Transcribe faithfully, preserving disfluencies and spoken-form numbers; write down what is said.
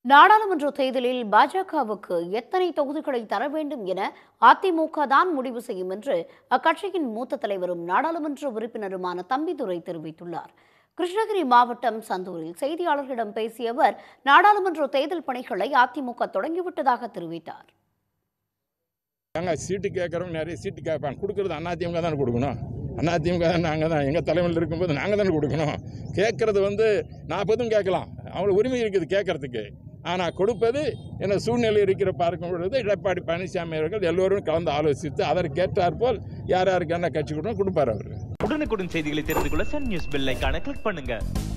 நாடாளுமன்ற தேர்தலில் பாஜகவுக்கு எத்தனை தொகுதிகளை தர வேண்டும் என அதிமுக தான் முடிவு செய்யும் என்று அக்கட்சியின் மூத்த தலைவரும் நாடாளுமன்ற உறுப்பினருமான தம்பிதுரை தெரிவித்துள்ளார். கிருஷ்ணகிரி மாவட்டம் சந்தூரில் செய்தியாளர்களிடம் பேசிய அவர் நாடாளுமன்ற தேர்தல் பணிகளை அதிமுக தொடங்கிவிட்டதாக தெரிவித்தார். சீட்டு கேட்கறவங்க நிறைய சீட்டு கேட்பாங்க, கொடுக்கறது அதிமுக தானே கொடுக்கணும். அதிமுக தான் நாங்கள் தான் எங்கள் தலைமையில் இருக்கும்போது நாங்கள் தானே கொடுக்கணும். கேட்கறது வந்து நாற்பதும் கேட்கலாம், அவங்களுக்கு உரிமை இருக்குது கேட்கறதுக்கு. ஆனால் கொடுப்பது என்ன சூழ்நிலை இருக்கிற பார்க்கும் பொழுது எடப்பாடி பழனிசாமி அவர்கள் எல்லோரும் கலந்து ஆலோசித்து அதற்கேற்றார் போல் யார் யாருக்கு என்ன கட்சி கொடுக்கணும் கொடுப்பார். அவர் உடனுக்குடன் செய்திகளை தெரிந்து கொள்ள சன் நியூஸ் பெல் ஐகானை கிளிக் பண்ணுங்க.